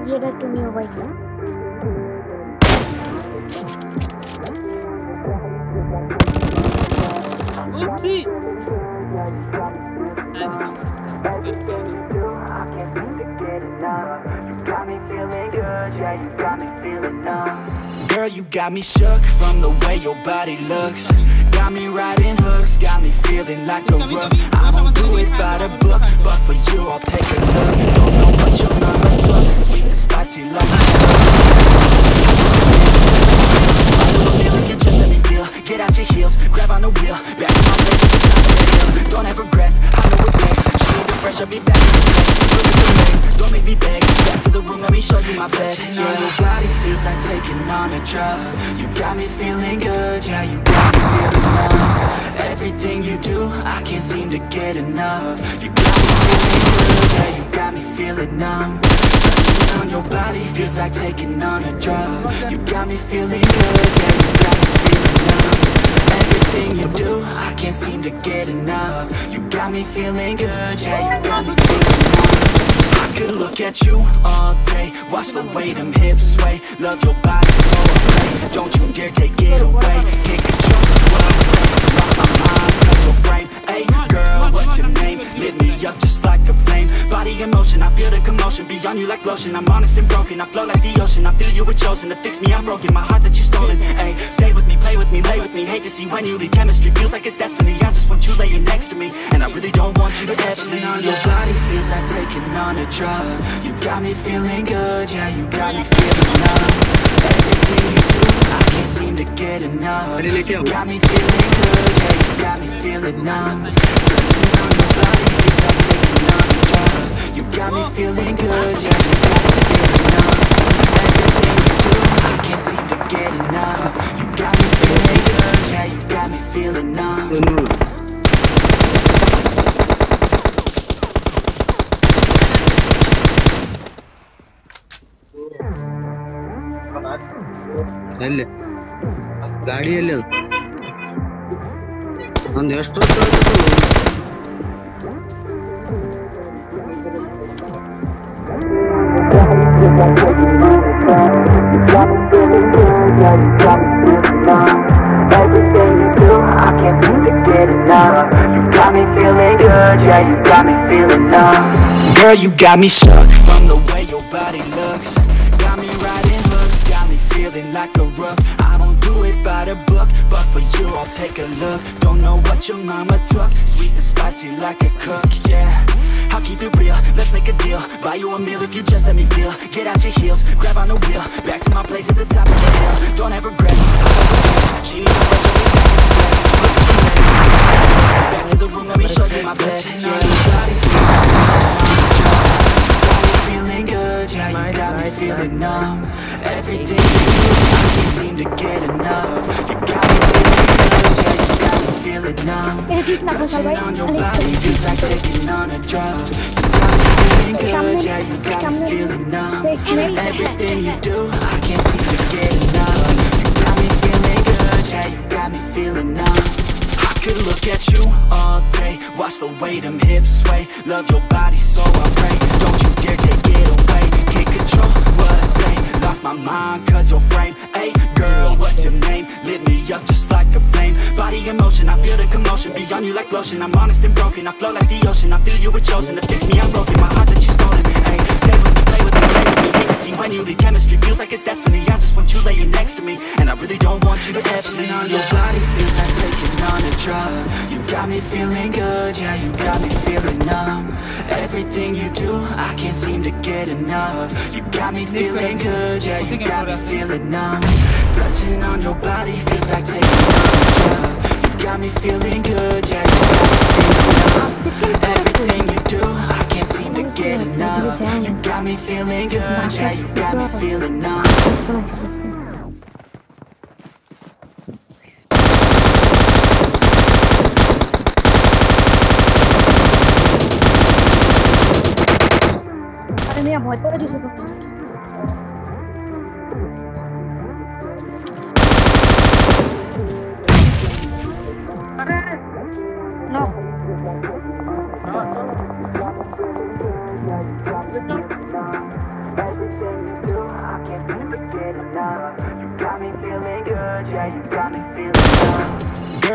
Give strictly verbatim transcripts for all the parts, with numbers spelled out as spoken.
ये रहा two new bike Oopsie! Girl, you got me shook from the way your body looks. Got me riding hooks, got me feeling like a rook. I won't do it by the book, but for you I'll take a look. Don't know what your mama took, sweet and spicy like a cook. If you just let me feel, get out your heels, grab on the wheel, back to my place at the top of the hill. Don't ever regress, I know what's next. She ain't fresh, I'll be back in a sec. Look at the legs, don't make me beg. Back to the room, let me show you my bed. Touching on your body feels like taking on a drug. You got me feeling good, yeah, you got me feeling numb. Everything you do, I can't seem to get enough. You got me feeling good, yeah, you got me feeling numb. Touching on your body feels like taking on a drug. You got me feeling good, yeah, you got me feeling numb. Everything you do, I can't seem to get enough. You got me feeling good, yeah, you got me feeling numb. I could look at you all day, watch the way them hips sway. Love your body so great, don't you dare take it away. Can't control what I say, lost my mind cause you're frame. Hey girl, what's your name? Lit me up just like a flame. Body in motion, I feel the commotion. Beyond you like lotion, I'm honest and broken. I flow like the ocean, I feel you were chosen. To fix me, I'm broken, my heart that you stolen. Hey, stay with me, play with me, lay with me. Hate to see when you leave, chemistry feels like it's destiny. I just want you laying next to me, and I really don't want you to ever leave. On your body feels like taking on a drug. You got me feeling good, yeah, you got me feeling numb. Everything you do, I can't seem to get enough. You got me feeling good, yeah, you got me feeling numb. Touching on your body feels like taking on a drug. You got me feeling good, yeah, you got me feeling numb. Everything you do, I can't seem to get enough. You got me feeling good, yeah, you got me feeling numb. ಎಲ್ಲಿ ಗಾಡಿ ಎಲ್ಲಿ ಅದು ಒಂದು ಎಷ್ಟು Everything you do, I can't seem to get enough. You got me feeling good, yeah, you got me feeling numb. Girl, you got me shook from the way your body looks. Got me riding hooks, got me feeling like a rook. I don't do it by the book, but for you I'll take a look. Don't know what your mama took, sweet and spicy like a cook, yeah. I'll keep it real, let's make a deal. Buy you a meal if you just let me feel. Get out your heels, grab on the wheel, back to my place at the top of the hill. Don't ever regress, I know what's next. She needs a fresh, I'll be back in a sec. Look at the legs, back to the room, let me show you my bed. Yeah, your body feels like feeling good, yeah, you got me feeling numb. Everything you do, I can't seem to get enough. You got me feeling good, yeah, you got me feeling numb. Touching on your body feels like taking on a drug. You got me feeling good, yeah, you got me feeling numb. Everything you do, I can't seem to get enough. You got me feeling good, yeah, you got me feeling numb. I could look at you all day, watch the way them hips sway. Love your body so I pray, don't you dare take it away. Can't control what I say, lost my mind cause you're frame. Hey girl, what's your name? Lit me up just like a flame. Body in motion, I feel the commotion. Beyond you like lotion, I'm honest and broken. I flow like the ocean, I feel you were chosen. To fix me, I'm broken, my heart that you stolen. Hey, stay with me, play with me, play with me. Hate to see when you leave, chemistry feels like it's destiny. I just want you laying next to me, and I really don't want you to ever leave. On your body feels like taking on a drug. You got me feeling good, yeah, you got me feeling numb. Everything you do, I can't seem to get enough. You got me feeling good, yeah, you got me feeling numb. Touching on your body feels like taking on a drug. You got me feeling good, yeah, you got me feeling numb. Everything you do, I can't seem to get enough. You got me feeling good, yeah, you got me feeling numb. मैं बहुत बड़ा जिसे तो no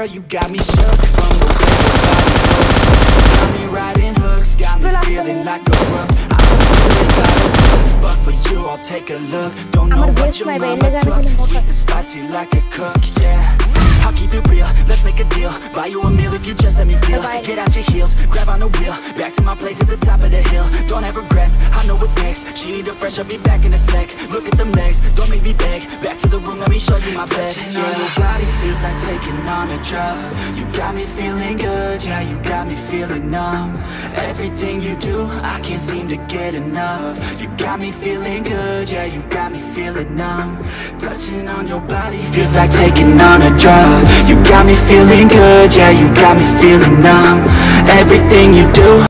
girl, you got me shook from the way your body looks. Got me riding hooks, got me feeling like a rook. I don't really got a book, but for you I'll take a look. Don't know what your mama took, sweet and spicy like a cook, yeah. I'll keep it real, let's make a deal. Buy you a meal if you just let me feel. Get out your heels, grab on the wheel. Back to my place at the top of the hill. Don't have regrets, I know what's next. She need a fresh, I'll be back in a sec. Look at them legs, don't make me beg. Back to the room, let me show you my bed. Touching on your body feels like taking on a drug. You got me feeling good, yeah, you got me feeling numb. Everything you do, I can't seem to get enough. You got me feeling good, yeah, you got me feeling numb. Touching on your body feels like taking on a drug. You got me feeling good, yeah, you got me feeling numb. Everything you do